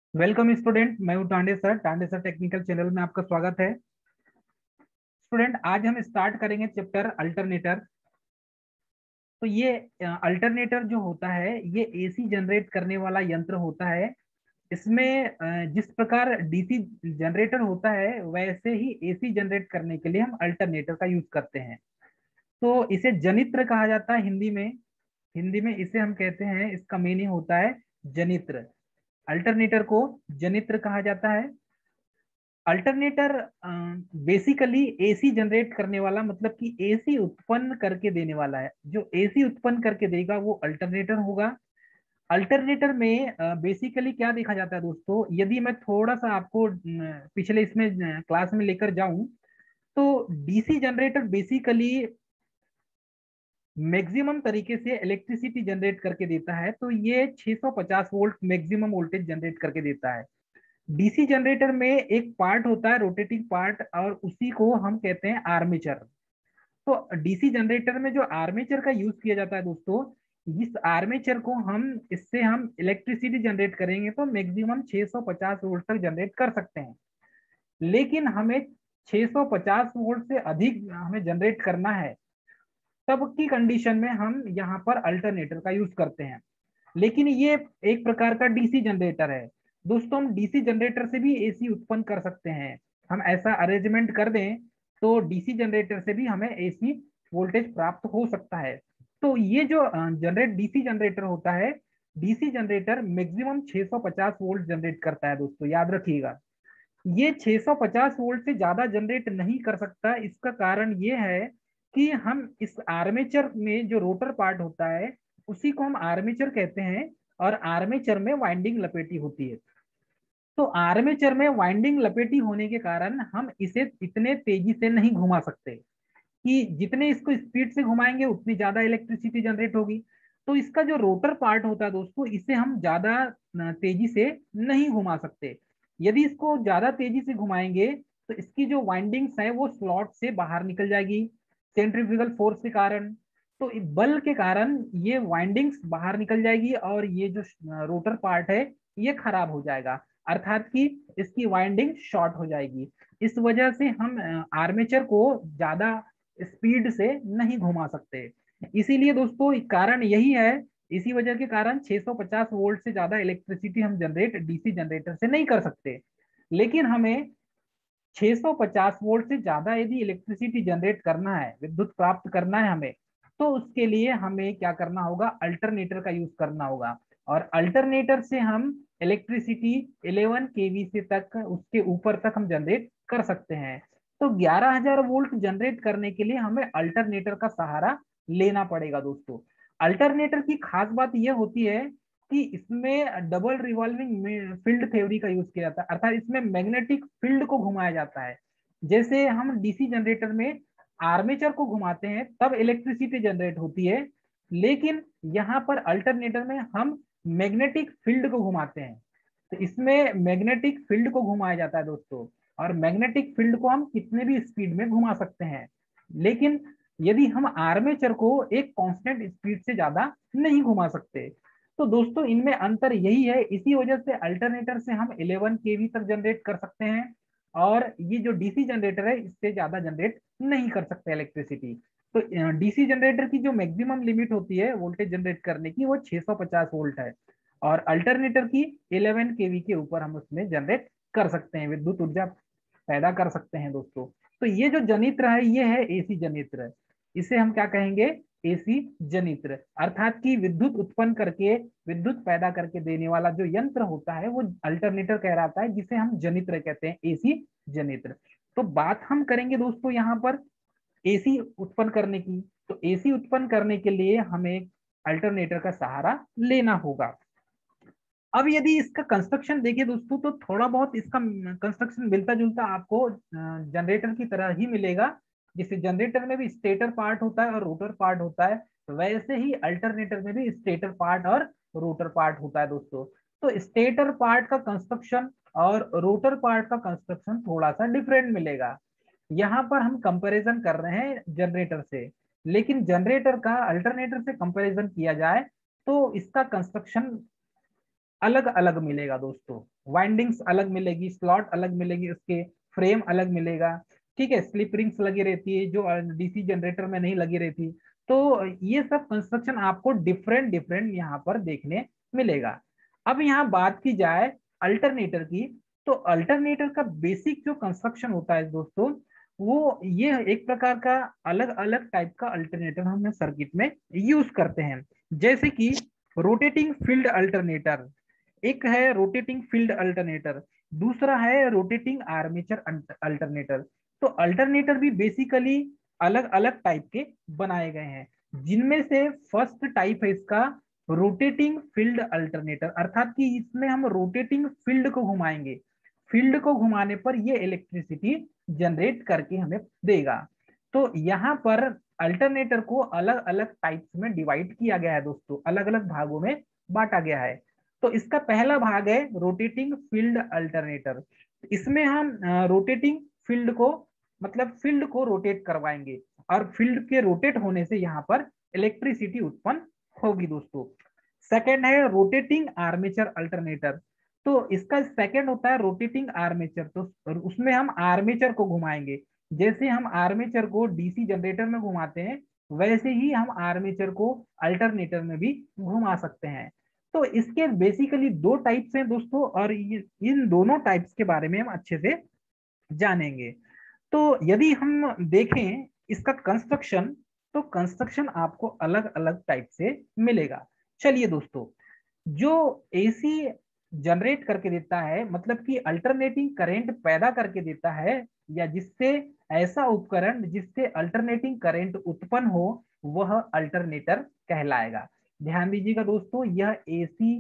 Welcome student, मैं हूं Tande sir technical channel में आपका स्वागत है। स्टूडेंट, आज हम स्टार्ट करेंगे चैप्टर अल्टरनेटर। तो ये अल्टरनेटर जो होता है ये एसी जनरेट करने वाला यंत्र होता है। इसमें जिस प्रकार डीसी जनरेटर होता है वैसे ही एसी जनरेट करने के लिए हम अल्टरनेटर का यूज करते हैं। तो इसे जनित्र कहा जाता है हिंदी में इसे हम कहते हैं, इसका मीनिंग होता है जनित्र। अल्टरनेटर को जनित्र कहा जाता है। अल्टरनेटर बेसिकली एसी जनरेट करने वाला, मतलब कि एसी उत्पन्न करके देने वाला है। जो एसी उत्पन्न करके देगा वो अल्टरनेटर होगा। अल्टरनेटर में बेसिकली क्या देखा जाता है दोस्तों, यदि मैं थोड़ा सा आपको पिछले इसमें क्लास में लेकर जाऊं, तो डीसी जनरेटर बेसिकली मैक्सिमम तरीके से इलेक्ट्रिसिटी जनरेट करके देता है। तो ये 650 वोल्ट मैक्सिमम वोल्टेज जनरेट करके देता है। डीसी जनरेटर में एक पार्ट होता है रोटेटिंग पार्ट, और उसी को हम कहते हैं आर्मेचर। तो डीसी जनरेटर में जो आर्मेचर का यूज किया जाता है दोस्तों, इस आर्मेचर को हम इससे हम इलेक्ट्रिसिटी जनरेट करेंगे तो मैक्सिमम 650 वोल्ट तक जनरेट कर सकते हैं। लेकिन हमें 650 वोल्ट से अधिक हमें जनरेट करना है, तब की कंडीशन में हम यहाँ पर अल्टरनेटर का यूज करते हैं। लेकिन ये एक प्रकार का डीसी जनरेटर है दोस्तों। हम डीसी जनरेटर से भी एसी उत्पन्न कर सकते हैं। हम ऐसा अरेंजमेंट कर दें तो डीसी जनरेटर से भी हमें एसी वोल्टेज प्राप्त हो सकता है। तो ये जो जनरेट डीसी जनरेटर होता है, DC generator maximum 650 volt generate करता है दोस्तों, याद रखिएगा। ये 650 वोल्ट से ज्यादा जनरेट नहीं कर सकता। इसका कारण ये है कि हम इस आर्मेचर में जो रोटर पार्ट होता है उसी को हम आर्मेचर कहते हैं, और आर्मेचर में वाइंडिंग लपेटी होती है। तो आर्मेचर में वाइंडिंग लपेटी होने के कारण हम इसे इतने तेजी से नहीं घुमा सकते, कि जितने इसको स्पीड से घुमाएंगे उतनी ज्यादा इलेक्ट्रिसिटी जनरेट होगी। तो इसका जो रोटर पार्ट होता है दोस्तों, इसे हम ज्यादा तेजी से नहीं घुमा सकते। यदि इसको ज्यादा तेजी से घुमाएंगे तो इसकी जो वाइंडिंग्स है वो स्लॉट से बाहर निकल जाएगी सेंट्रीफ्यूगल फोर्स के कारण। तो बल के कारण ये वाइंडिंग्स बाहर निकल जाएगी और ये जो रोटर पार्ट है ये खराब हो जाएगा, अर्थात कि इसकी वाइंडिंग शॉर्ट हो जाएगी। इस वजह से हम आर्मेचर को ज्यादा स्पीड से नहीं घुमा सकते। इसीलिए दोस्तों कारण यही है, इसी वजह के कारण 650 वोल्ट से ज्यादा इलेक्ट्रिसिटी हम जनरेट डीसी जनरेटर से नहीं कर सकते। लेकिन हमें 650 वोल्ट से ज्यादा यदि इलेक्ट्रिसिटी जनरेट करना है, विद्युत प्राप्त करना है हमें, तो उसके लिए हमें क्या करना होगा, अल्टरनेटर का यूज करना होगा। और अल्टरनेटर से हम इलेक्ट्रिसिटी 11 केवी से तक, उसके ऊपर तक हम जनरेट कर सकते हैं। तो 11,000 वोल्ट जनरेट करने के लिए हमें अल्टरनेटर का सहारा लेना पड़ेगा दोस्तों। अल्टरनेटर की खास बात यह होती है कि इसमें डबल रिवॉल्विंग फील्ड थ्योरी का यूज किया जाता है, अर्थात इसमें मैग्नेटिक फील्ड को घुमाया जाता है। जैसे हम डीसी जनरेटर में आर्मेचर को घुमाते हैं तब इलेक्ट्रिसिटी जनरेट होती है, लेकिन यहाँ पर अल्टरनेटर में हम मैग्नेटिक फील्ड को घुमाते हैं। तो इसमें मैग्नेटिक फील्ड को घुमाया जाता है दोस्तों, और मैग्नेटिक फील्ड को हम कितने भी स्पीड में घुमा सकते हैं। लेकिन यदि हम आर्मेचर को एक कांस्टेंट स्पीड से ज्यादा नहीं घुमा सकते। तो दोस्तों इनमें अंतर यही है, इसी वजह से अल्टरनेटर से हम 11 केवी तक जनरेट कर सकते हैं, और ये जो डीसी जनरेटर है इससे ज्यादा जनरेट नहीं कर सकते इलेक्ट्रिसिटी। तो डीसी जनरेटर की जो मैक्सिमम लिमिट होती है वोल्टेज जनरेट करने की वो 650 वोल्ट है, और अल्टरनेटर की 11 केवी के ऊपर हम उसमें जनरेट कर सकते हैं, विद्युत ऊर्जा पैदा कर सकते हैं दोस्तों। तो ये जो जनित्र है ये है एसी जनित्र। इसे हम क्या कहेंगे, एसी जनित्र, अर्थात कि विद्युत उत्पन्न करके विद्युत पैदा करके देने वाला जो यंत्र होता है वो अल्टरनेटर कहलाता है, जिसे हम जनित्र कहते हैं, एसी जनित्र। तो बात हम करेंगे दोस्तों यहाँ पर एसी उत्पन्न करने की। तो एसी उत्पन्न करने के लिए हमें अल्टरनेटर का सहारा लेना होगा। अब यदि इसका कंस्ट्रक्शन देखें दोस्तों, तो थोड़ा बहुत इसका कंस्ट्रक्शन मिलता जुलता आपको जनरेटर की तरह ही मिलेगा। जैसे जनरेटर में भी स्टेटर पार्ट होता है और रोटर पार्ट होता है, वैसे ही अल्टरनेटर में भी स्टेटर पार्ट और रोटर पार्ट होता है दोस्तों। तो स्टेटर पार्ट का कंस्ट्रक्शन और रोटर पार्ट का कंस्ट्रक्शन थोड़ा सा डिफरेंट मिलेगा। यहाँ पर हम कंपैरिजन कर रहे हैं जनरेटर से, लेकिन जनरेटर का अल्टरनेटर से कंपैरिजन किया जाए तो इसका कंस्ट्रक्शन अलग अलग मिलेगा दोस्तों, वाइंडिंग्स अलग मिलेगी, स्लॉट अलग मिलेगी, उसके फ्रेम अलग मिलेगा। ठीक है, स्लिप रिंग्स लगी रहती है जो डीसी जनरेटर में नहीं लगी रहती। तो ये सब कंस्ट्रक्शन आपको डिफरेंट डिफरेंट यहाँ पर देखने मिलेगा। अब यहाँ बात की जाए अल्टरनेटर की, तो अल्टरनेटर का बेसिक जो कंस्ट्रक्शन होता है दोस्तों, वो ये एक प्रकार का अलग अलग टाइप का अल्टरनेटर हम सर्किट में यूज करते हैं। जैसे कि रोटेटिंग फील्ड अल्टरनेटर, एक है रोटेटिंग फील्ड अल्टरनेटर, दूसरा है रोटेटिंग आर्मेचर अल्टरनेटर। तो अल्टरनेटर भी बेसिकली अलग अलग टाइप के बनाए गए हैं, जिनमें से फर्स्ट टाइप है इसका रोटेटिंग फील्ड अल्टरनेटर, अर्थात कि इसमें हम रोटेटिंग फील्ड को घुमाएंगे, फील्ड को घुमाने पर ये इलेक्ट्रिसिटी जनरेट करके हमें देगा। तो यहाँ पर अल्टरनेटर को अलग अलग टाइप्स में डिवाइड किया गया है दोस्तों, अलग अलग भागों में बांटा गया है। तो इसका पहला भाग है रोटेटिंग फील्ड अल्टरनेटर। इसमें हम रोटेटिंग फील्ड को, मतलब फील्ड को रोटेट करवाएंगे, और फील्ड के रोटेट होने से यहाँ पर इलेक्ट्रिसिटी उत्पन्न होगी दोस्तों। सेकंड है रोटेटिंग आर्मेचर अल्टरनेटर। तो इसका सेकंड होता है रोटेटिंग आर्मेचर, तो उसमें हम आर्मेचर को घुमाएंगे। जैसे हम आर्मेचर को डीसी जनरेटर में घुमाते हैं, वैसे ही हम आर्मेचर को अल्टरनेटर में भी घुमा सकते हैं। तो इसके बेसिकली दो टाइप्स हैं दोस्तों, और इन दोनों टाइप्स के बारे में हम अच्छे से जानेंगे। तो यदि हम देखें इसका कंस्ट्रक्शन, तो कंस्ट्रक्शन आपको अलग अलग टाइप से मिलेगा। चलिए दोस्तों, जो एसी जनरेट करके देता है, मतलब कि अल्टरनेटिंग करंट पैदा करके देता है, या जिससे ऐसा उपकरण जिससे अल्टरनेटिंग करंट उत्पन्न हो, वह अल्टरनेटर कहलाएगा। ध्यान दीजिएगा दोस्तों, यह एसी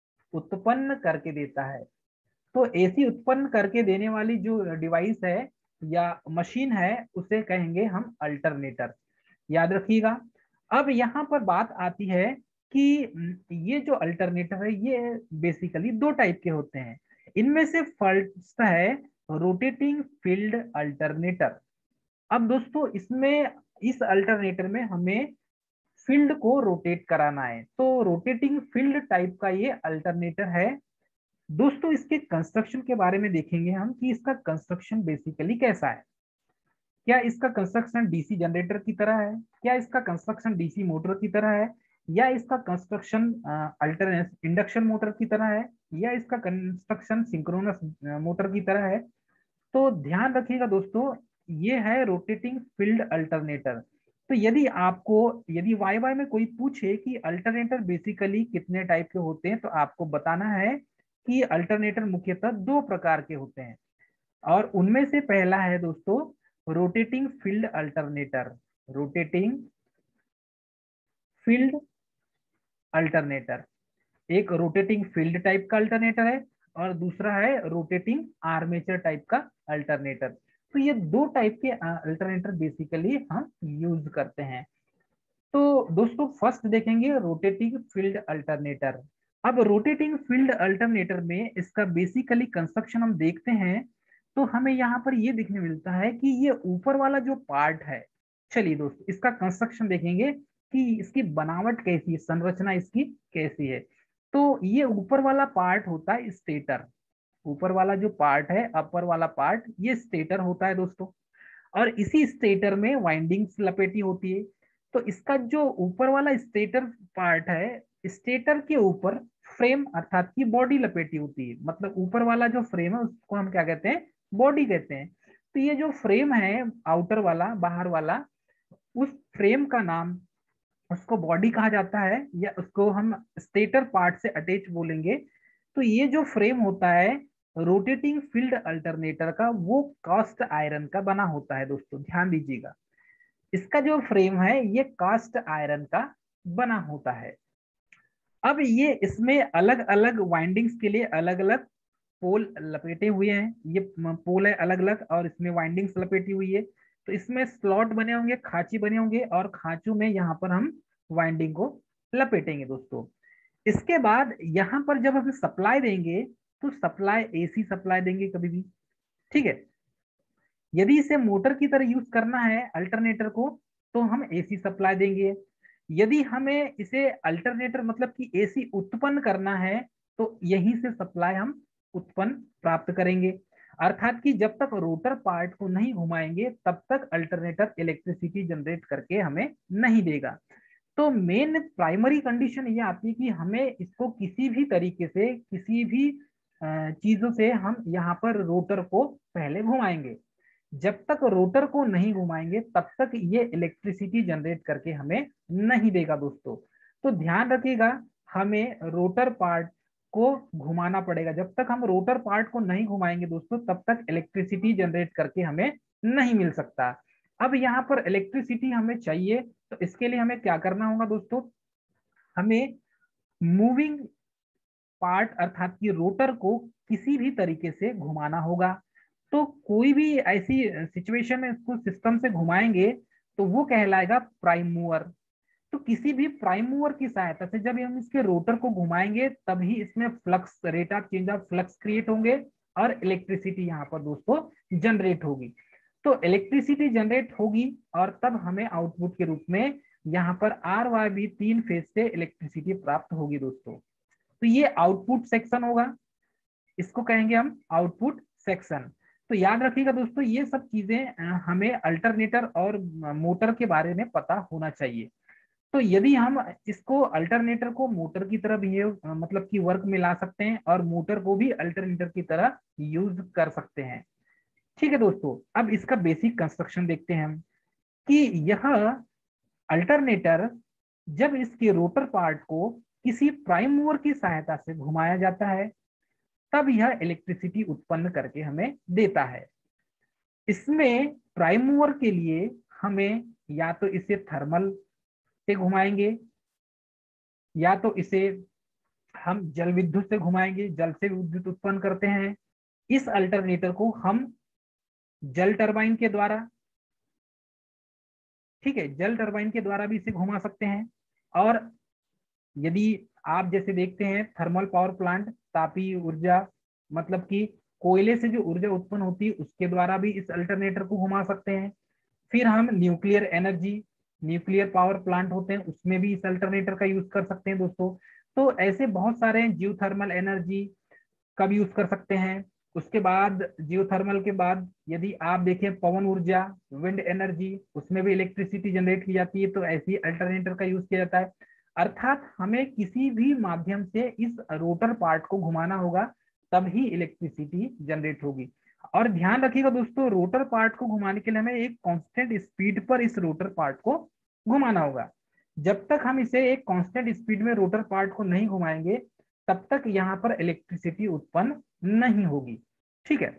उत्पन्न करके देता है। तो एसी उत्पन्न करके देने वाली जो डिवाइस है या मशीन है, उसे कहेंगे हम अल्टरनेटर, याद रखिएगा। अब यहाँ पर बात आती है कि ये जो अल्टरनेटर है ये बेसिकली दो टाइप के होते हैं। इनमें से फर्स्ट है रोटेटिंग फील्ड अल्टरनेटर। अब दोस्तों इसमें, इस अल्टरनेटर में हमें फील्ड को रोटेट कराना है, तो रोटेटिंग फील्ड टाइप का ये अल्टरनेटर है दोस्तों। इसके कंस्ट्रक्शन के बारे में देखेंगे हम कि इसका कंस्ट्रक्शन बेसिकली कैसा है। क्या इसका कंस्ट्रक्शन डीसी जनरेटर की तरह है, क्या इसका कंस्ट्रक्शन डीसी मोटर की तरह है, या इसका कंस्ट्रक्शन अल्टरनेट इंडक्शन मोटर की तरह है, या इसका कंस्ट्रक्शन सिंक्रोनस मोटर की तरह है। तो ध्यान रखिएगा दोस्तों, ये है रोटेटिंग फील्ड अल्टरनेटर। तो यदि आपको, यदि वाई वाई में कोई पूछे कि अल्टरनेटर बेसिकली कितने टाइप के होते हैं, तो आपको बताना है कि अल्टरनेटर मुख्यतः दो प्रकार के होते हैं, और उनमें से पहला है दोस्तों rotating field alternator, rotating field alternator. एक रोटेटिंग फील्ड टाइप का अल्टरनेटर है, और दूसरा है रोटेटिंग आर्मेचर टाइप का अल्टरनेटर। तो ये दो टाइप के अल्टरनेटर बेसिकली हम यूज करते हैं। तो दोस्तों फर्स्ट देखेंगे रोटेटिंग फील्ड अल्टरनेटर। अब रोटेटिंग फील्ड अल्टरनेटर में इसका बेसिकली कंस्ट्रक्शन हम देखते हैं, तो हमें यहाँ पर ये देखने मिलता है कि ये ऊपर वाला जो पार्ट है, चलिए दोस्तों इसका कंस्ट्रक्शन देखेंगे कि इसकी बनावट कैसी है, संरचना इसकी कैसी है। तो ये ऊपर वाला पार्ट होता है स्टेटर, ऊपर वाला जो पार्ट है, अपर वाला पार्ट, ये स्टेटर होता है दोस्तों। और इसी स्टेटर में वाइंडिंग्स लपेटी होती है। तो इसका जो ऊपर वाला स्टेटर पार्ट है, स्टेटर के ऊपर फ्रेम अर्थात की बॉडी लपेटी होती है, मतलब ऊपर वाला जो फ्रेम है उसको हम क्या कहते हैं, बॉडी कहते हैं। तो ये जो फ्रेम है आउटर वाला, बाहर वाला, उस फ्रेम का नाम, उसको बॉडी कहा जाता है, या उसको हम स्टेटर पार्ट से अटैच बोलेंगे। तो ये जो फ्रेम होता है रोटेटिंग फील्ड अल्टरनेटर का, वो कास्ट आयरन का बना होता है दोस्तों, ध्यान दीजिएगा। इसका जो फ्रेम है ये कास्ट आयरन का बना होता है। अब ये इसमें अलग अलग वाइंडिंग्स के लिए अलग अलग पोल लपेटे हुए हैं, ये पोल है अलग अलग, और इसमें वाइंडिंग्स लपेटी हुई है। तो इसमें स्लॉट बने होंगे, खांची बने होंगे, और खांचों में यहाँ पर हम वाइंडिंग को लपेटेंगे दोस्तों। इसके बाद यहाँ पर जब हम सप्लाई देंगे, तो सप्लाई एसी सप्लाई देंगे कभी भी, ठीक है। यदि इसे मोटर की तरह यूज करना है अल्टरनेटर को, तो हम एसी सप्लाई देंगे। यदि हमें इसे अल्टरनेटर मतलब कि एसी उत्पन्न करना है, तो यहीं से सप्लाई हम उत्पन्न प्राप्त करेंगे। अर्थात कि जब तक रोटर पार्ट को नहीं घुमाएंगे तब तक अल्टरनेटर इलेक्ट्रिसिटी जनरेट करके हमें नहीं देगा। तो मेन प्राइमरी कंडीशन ये आती है कि हमें इसको किसी भी तरीके से, किसी भी चीजों से हम यहाँ पर रोटर को पहले घुमाएंगे। जब तक रोटर को नहीं घुमाएंगे तब तक ये इलेक्ट्रिसिटी जनरेट करके हमें नहीं देगा दोस्तों। तो ध्यान रखिएगा, हमें रोटर पार्ट को घुमाना पड़ेगा। जब तक हम रोटर पार्ट को नहीं घुमाएंगे दोस्तों तब तक इलेक्ट्रिसिटी जनरेट करके हमें नहीं मिल सकता। अब यहाँ पर इलेक्ट्रिसिटी हमें चाहिए, तो इसके लिए हमें क्या करना होगा दोस्तों, हमें मूविंग पार्ट अर्थात कि रोटर को किसी भी तरीके से घुमाना होगा। तो कोई भी ऐसी सिचुएशन में इसको सिस्टम से घुमाएंगे तो वो कहलाएगा प्राइम मूवर। तो किसी भी प्राइम मूवर की सहायता से जब हम इसके रोटर को घुमाएंगे तभी इसमें flux, rate of change of flux create होंगे और इलेक्ट्रिसिटी यहाँ पर दोस्तों जनरेट होगी। तो इलेक्ट्रिसिटी जनरेट होगी और तब हमें आउटपुट के रूप में यहाँ पर आर वाई बी 3 फेज से इलेक्ट्रिसिटी प्राप्त होगी दोस्तों। तो ये आउटपुट सेक्शन होगा, इसको कहेंगे हम आउटपुट सेक्शन। तो याद रखिएगा दोस्तों, ये सब चीजें हमें अल्टरनेटर और मोटर के बारे में पता होना चाहिए। तो यदि हम इसको अल्टरनेटर को मोटर की तरह बिहेव मतलब कि वर्क में ला सकते हैं और मोटर को भी अल्टरनेटर की तरह यूज कर सकते हैं। ठीक है दोस्तों, अब इसका बेसिक कंस्ट्रक्शन देखते हैं हम कि यह अल्टरनेटर जब इसके रोटर पार्ट को किसी प्राइम मूवर की सहायता से घुमाया जाता है तब यह इलेक्ट्रिसिटी उत्पन्न करके हमें देता है। इसमें प्राइम मूवर के लिए हमें या तो इसे थर्मल से घुमाएंगे या तो इसे हम जल विद्युत से घुमाएंगे, जल से विद्युत उत्पन्न करते हैं। इस अल्टरनेटर को हम जल टरबाइन के द्वारा, ठीक है, जल टरबाइन के द्वारा भी इसे घुमा सकते हैं। और यदि आप जैसे देखते हैं थर्मल पावर प्लांट, तापीय ऊर्जा मतलब कि कोयले से जो ऊर्जा उत्पन्न होती है उसके द्वारा भी इस अल्टरनेटर को घुमा सकते हैं। फिर हम nuclear energy, nuclear power plant होते हैं उसमें भी इस अल्टरनेटर का यूज कर सकते हैं दोस्तों। तो ऐसे बहुत सारे हैं, जियोथर्मल एनर्जी का भी यूज कर सकते हैं। उसके बाद जियोथर्मल के बाद यदि आप देखें पवन ऊर्जा, विंड एनर्जी, उसमें भी इलेक्ट्रिसिटी जनरेट की जाती है, तो ऐसी अल्टरनेटर का यूज किया जाता है। अर्थात हमें किसी भी माध्यम से इस रोटर पार्ट को घुमाना होगा तभी इलेक्ट्रिसिटी जनरेट होगी। और ध्यान रखिएगा दोस्तों, रोटर पार्ट को घुमाने के लिए हमें एक कांस्टेंट स्पीड पर इस रोटर पार्ट को घुमाना होगा। जब तक हम इसे एक कांस्टेंट स्पीड में रोटर पार्ट को नहीं घुमाएंगे तब तक यहाँ पर इलेक्ट्रिसिटी उत्पन्न नहीं होगी। ठीक है,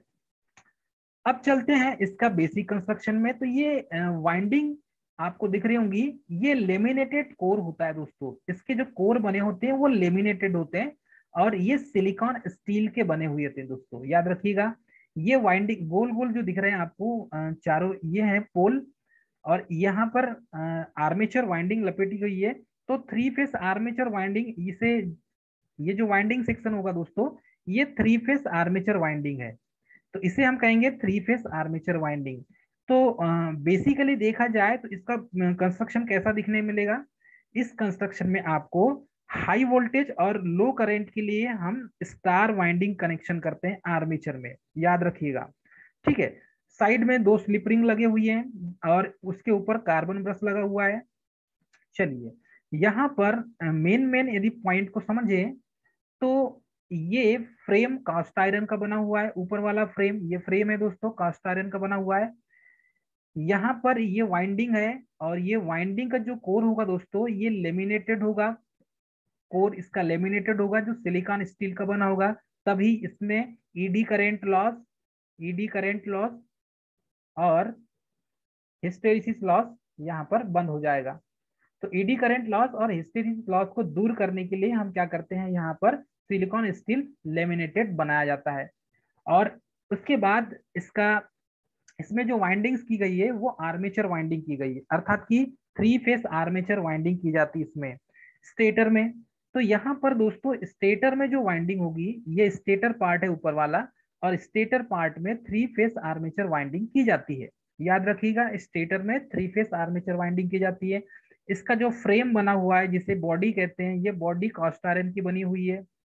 अब चलते हैं इसका बेसिक कंस्ट्रक्शन में। तो ये वाइंडिंग आपको दिख रही होंगी, ये लेमिनेटेड कोर होता है दोस्तों। इसके जो कोर बने होते हैं वो लेमिनेटेड होते हैं और ये सिलिकॉन स्टील के बने हुए होते हैं दोस्तों, याद रखिएगा। ये वाइंडिंग गोल गोल जो दिख रहे हैं आपको चारों, ये है पोल और यहाँ पर आर्मेचर वाइंडिंग लपेटी हुई है। तो 3 फेस आर्मेचर वाइंडिंग, इसे ये जो वाइंडिंग सेक्शन होगा दोस्तों ये 3 फेस आर्मेचर वाइंडिंग है, तो इसे हम कहेंगे 3 फेस आर्मेचर वाइंडिंग। तो बेसिकली देखा जाए तो इसका कंस्ट्रक्शन कैसा दिखने मिलेगा, इस कंस्ट्रक्शन में आपको हाई वोल्टेज और लो करंट के लिए हम स्टार वाइंडिंग कनेक्शन करते हैं आर्मेचर में, याद रखिएगा। ठीक है, साइड में 2 स्लिप रिंग लगे हुए हैं और उसके ऊपर कार्बन ब्रश लगा हुआ है। चलिए यहाँ पर मेन यदि पॉइंट को समझे तो ये फ्रेम कास्ट आयरन का बना हुआ है। ऊपर वाला फ्रेम, ये फ्रेम है दोस्तों, कास्ट आयरन का बना हुआ है। यहाँ पर ये वाइंडिंग है और ये वाइंडिंग का जो कोर होगा दोस्तों ये लेमिनेटेड होगा। कोर इसका लेमिनेटेड होगा जो सिलिकॉन स्टील का बना होगा, तभी इसमें eddy current loss, eddy current loss और हिस्टेरिसिस लॉस यहाँ पर बंद हो जाएगा। तो ईडी करंट लॉस और हिस्टेरिसिस लॉस को दूर करने के लिए हम क्या करते हैं, यहाँ पर सिलिकॉन स्टील लेमिनेटेड बनाया जाता है। और उसके बाद इसमें जो वाइंडिंग्स की गई है वो आर्मेचर वाइंडिंग की गई है, अर्थात कि 3 फेस आर्मेचर वाइंडिंग की जाती है इसमें स्टेटर में। तो यहाँ पर दोस्तों स्टेटर में जो वाइंडिंग होगी, ये स्टेटर पार्ट है ऊपर वाला, और स्टेटर पार्ट में 3 फेस आर्मेचर वाइंडिंग की जाती है। याद रखिएगा, स्टेटर में 3 फेस आर्मेचर वाइंडिंग की जाती है। इसका जो फ्रेम बना हुआ है जिसे बॉडी कहते हैं, ये बॉडी कास्ट आयरन की बनी हुई है।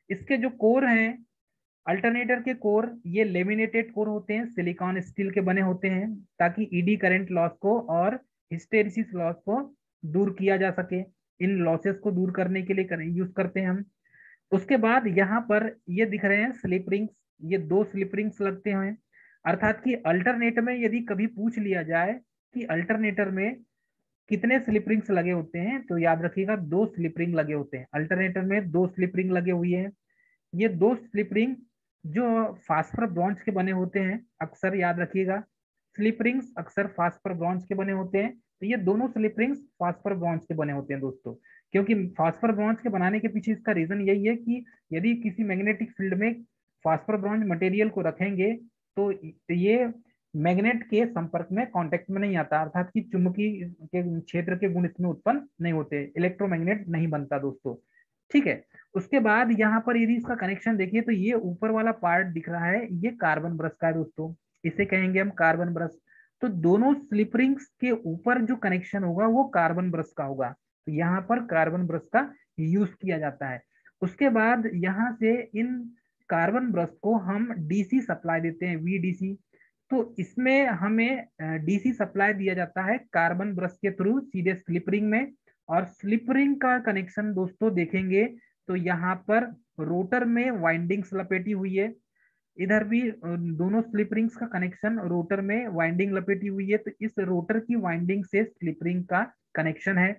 इसके जो कोर हैं, अल्टरनेटर के कोर, ये लेमिनेटेड कोर होते हैं, सिलिकॉन स्टील के बने होते हैं, ताकि ईडी करंट लॉस को और हिस्टेरिसिस लॉस को दूर किया जा सके। इन लॉसेस को दूर करने के लिए यूज करते हैं हम। उसके बाद यहाँ पर ये दिख रहे हैं स्लिप रिंग्स, ये 2 स्लिप रिंग्स लगते हैं। अर्थात कि अल्टरनेटर में यदि कभी पूछ लिया जाए कि अल्टरनेटर में कितने स्लिप रिंग्स लगे होते हैं, तो याद रखिएगा 2 स्लिप रिंग लगे होते हैं। अल्टरनेटर में 2 स्लिप रिंग लगे हुए हैं। ये 2 स्लिप रिंग जो फास्फर ब्रॉन्ज के बने होते हैं, अक्सर याद रखिएगा स्लिप रिंग्स अक्सर फास्फर ब्रॉन्ज के बने होते हैं। तो ये दोनों स्लिप रिंग्स फास्फर ब्रॉन्ज के बने होते हैं दोस्तों। क्योंकि फास्फर ब्रॉन्ज के बनाने के पीछे इसका रीजन यही है कि यदि किसी मैग्नेटिक फील्ड में फास्फर ब्रॉन्ज मटेरियल को रखेंगे तो ये मैग्नेट के संपर्क में कांटेक्ट में नहीं आता, अर्थात कि चुंबकीय के क्षेत्र के गुण इसमें उत्पन्न नहीं होते, इलेक्ट्रोमैग्नेट नहीं बनता दोस्तों। ठीक है। उसके बाद यहाँ पर यदि इसका कनेक्शन देखिए तो ये ऊपर वाला पार्ट दिख रहा है, ये कार्बन ब्रश का है दोस्तों, इसे कहेंगे हम कार्बन ब्रश। तो दोनों स्लिप रिंग्स के ऊपर जो कनेक्शन होगा वो कार्बन ब्रश का होगा, तो यहाँ पर कार्बन ब्रश का यूज किया जाता है। उसके बाद यहाँ से इन कार्बन ब्रश को हम डीसी सप्लाई देते हैं, वीडीसी। तो इसमें हमें डीसी सप्लाई दिया जाता है कार्बन ब्रश के थ्रू सीधे स्लिप रिंग में। और स्लिप रिंग का कनेक्शन दोस्तों देखेंगे तो यहाँ पर रोटर में वाइंडिंग्स लपेटी हुई है, इधर भी दोनों स्लिप रिंग्स का कनेक्शन रोटर में वाइंडिंग लपेटी हुई है, तो इस रोटर की वाइंडिंग से स्लिप रिंग का कनेक्शन है।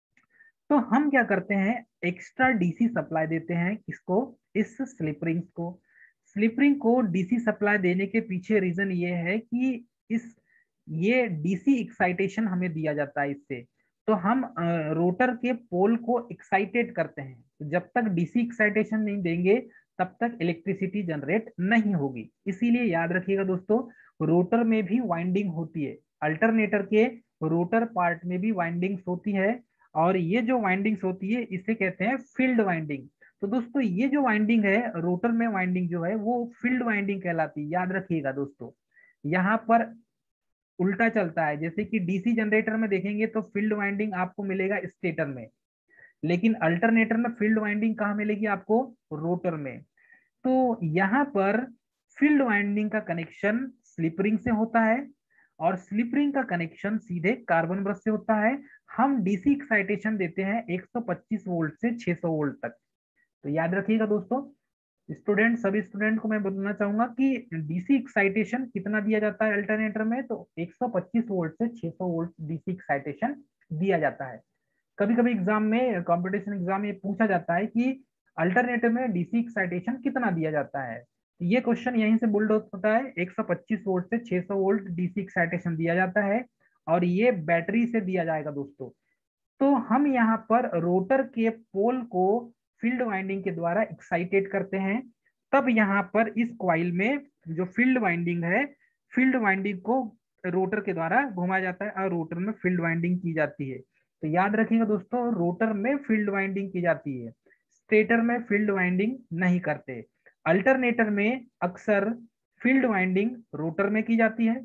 तो हम क्या करते हैं, एक्स्ट्रा डीसी सप्लाई देते हैं, किसको, इस स्लिप रिंग्स को। स्लिप रिंग को डीसी सप्लाई देने के पीछे रीजन ये है कि इस ये डीसी एक्साइटेशन हमें दिया जाता है इससे। तो हम रोटर के पोल को एक्साइटेड करते हैं, तो जब तक डीसी एक्साइटेशन नहीं देंगे तब तक इलेक्ट्रिसिटी जनरेट नहीं होगी। इसीलिए याद रखिएगा दोस्तों, रोटर में भी वाइंडिंग होती है, अल्टरनेटर के रोटर पार्ट में भी वाइंडिंग्स होती है, और ये जो वाइंडिंग्स होती है इसे कहते हैं फील्ड वाइंडिंग। तो दोस्तों ये जो वाइंडिंग है रोटर में, वाइंडिंग जो है वो फील्ड वाइंडिंग कहलाती है, याद रखिएगा दोस्तों। यहाँ पर उल्टा चलता है, जैसे कि डीसी जनरेटर में देखेंगे तो फील्ड वाइंडिंग आपको मिलेगा स्टेटर में, लेकिन अल्टरनेटर में फील्ड वाइंडिंग कहाँ मिलेगी आपको, रोटर में। तो यहाँ पर फील्ड वाइंडिंग का कनेक्शन स्लिप रिंग से होता है, और स्लिप रिंग का कनेक्शन सीधे कार्बन ब्रश से होता है। हम डीसी एक्साइटेशन देते हैं 125 वोल्ट से 600 वोल्ट तक। तो याद रखिएगा दोस्तों, स्टूडेंट, सभी स्टूडेंट को मैं बताना चाहूंगा कि डीसी एक्साइटेशन कितना दिया जाता है अल्टरनेटर में, तो 125 वोल्ट से 600 वोल्ट डीसी एक्साइटेशन दिया जाता है। कभी कभी एग्जाम में, कंपटीशन एग्जाम में पूछा जाता है कि अल्टरनेटर में डीसी एक्साइटेशन कितना दिया जाता है। ये क्वेश्चन यहीं से बुल्ड होता है, 125 वोल्ट से 600 वोल्ट डीसी एक्साइटेशन दिया जाता है, और ये बैटरी से दिया जाएगा दोस्तों। तो हम यहाँ पर रोटर के पोल को फील्ड वाइंडिंग के द्वारा एक्साइटेड करते हैं। तब यहाँ पर इस क्वाइल में जो फील्ड वाइंडिंग है, फील्ड वाइंडिंग को रोटर के द्वारा घुमाया जाता है और रोटर में फील्ड वाइंडिंग की जाती है। तो याद रखिएगा दोस्तों, रोटर में फील्ड वाइंडिंग की जाती है, स्टेटर में फील्ड वाइंडिंग नहीं करते। अल्टरनेटर में अक्सर फील्ड वाइंडिंग रोटर में की जाती है,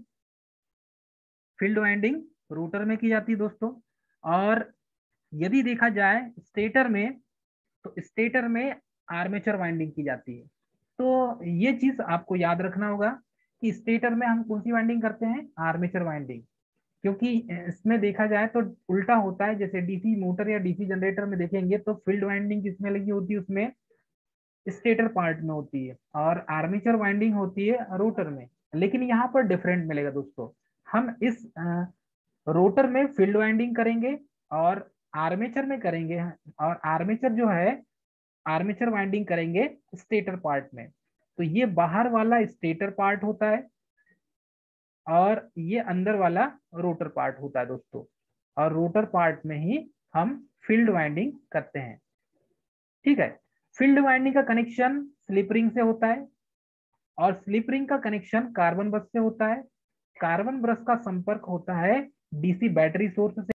फील्ड वाइंडिंग रोटर में की जाती है दोस्तों। और यदि देखा जाए स्टेटर में, तो स्टेटर में आर्मेचर वाइंडिंग की जाती है। तो ये चीज आपको याद रखना होगा कि स्टेटर में हम कौन सी वाइंडिंग करते हैं, आर्मेचर वाइंडिंग। क्योंकि इसमें देखा जाए तो उल्टा होता है, जैसे डीसी मोटर या डीसी जनरेटर में देखेंगे तो फील्ड वाइंडिंग किसमें लगी होती है, उसमें स्टेटर पार्ट में होती है, और आर्मेचर वाइंडिंग होती है रोटर में। लेकिन यहाँ पर डिफरेंट मिलेगा दोस्तों, हम इस रोटर में फील्ड वाइंडिंग करेंगे और आर्मेचर में करेंगे, और आर्मेचर जो है आर्मेचर वाइंडिंग करेंगे स्टेटर पार्ट में। तो ये बाहर वाला स्टेटर पार्ट होता है और ये अंदर वाला रोटर पार्ट होता है दोस्तों, और रोटर पार्ट में ही हम फील्ड वाइंडिंग करते हैं। ठीक है। फील्ड वाइंडिंग का कनेक्शन स्लिप रिंग से होता है, और स्लिप रिंग का कनेक्शन कार्बन ब्रश से होता है। कार्बन ब्रश का संपर्क होता है डीसी बैटरी सोर्स से।